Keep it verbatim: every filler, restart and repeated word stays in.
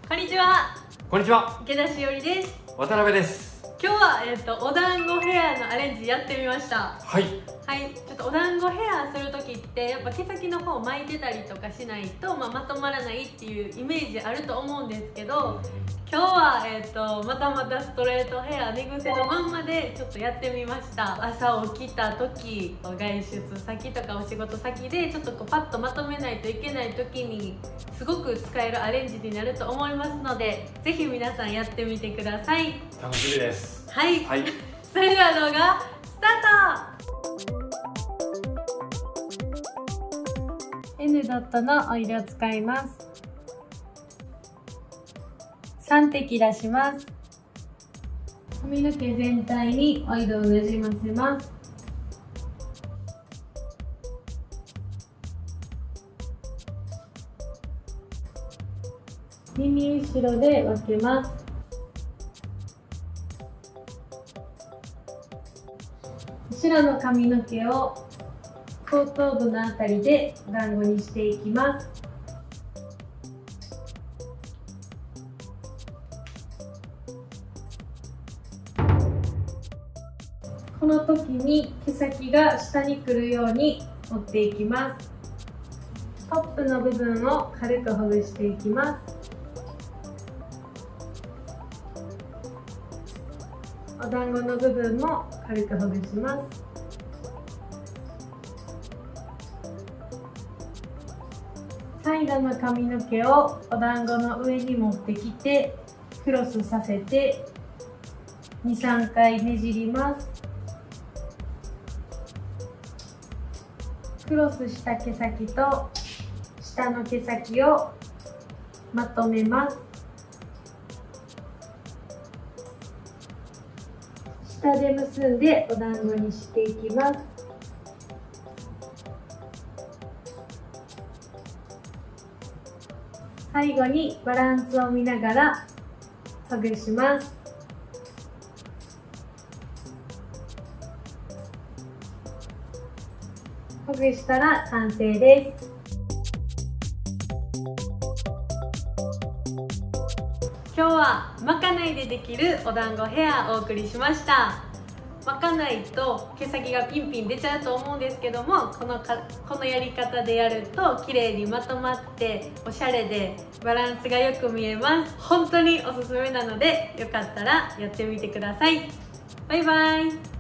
こんにちは。 こんにちは。 池田しおりです。 渡辺です。 今日は、えっと、お団子ヘアのアレンジやってみました。 はい。 はい、ちょっとお団子ヘアする時ってやっぱ毛先の方巻いてたりとかしないと、まあ、まとまらないっていうイメージあると思うんですけど、今日は、えっと、またまたストレートヘア寝癖のまんまでちょっとやってみました。朝起きた時、外出先とかお仕事先でちょっとこうパッとまとめないといけない時にすごく使えるアレンジになると思いますので、ぜひ皆さんやってみてください。 楽しみです。 はい、 はい、 それでは動画スタート。N ドットのオイルを使います。さん滴出します。髪の毛全体にオイルをなじませます。耳後ろで分けます。後ろの髪の毛を後頭部のあたりで団子にしていきます。この時に毛先が下に来るように折っていきます。トップの部分を軽くほぐしていきます。お団子の部分も軽くほぐします。サイドの髪の毛をお団子の上に持ってきてクロスさせてにさんかいねじります。クロスした毛先と下の毛先をまとめます。下で結んでお団子にしていきます。最後にバランスを見ながらほぐします。ほぐしたら完成です。今日は巻かないでできるお団子ヘアをお送りしました。巻かないと毛先がピンピン出ちゃうと思うんですけども、このかこのやり方でやると綺麗にまとまっておしゃれでバランスがよく見えます。本当におすすめなので、よかったらやってみてください。バイバイ。